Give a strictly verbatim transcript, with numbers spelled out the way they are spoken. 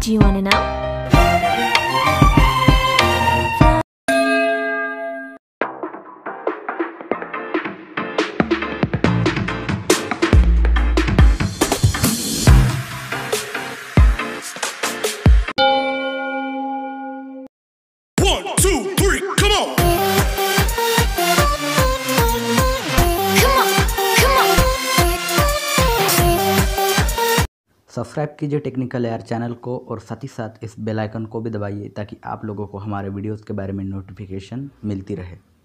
Do you want to know? One, two, three, come on! Subscribe कीजिए technical AR channel को और साथ ही साथ इस बेल आइकन को भी दबाइए ताकि आप लोगों को हमारे वीडियोस के बारे में नोटिफिकेशन मिलती रहे।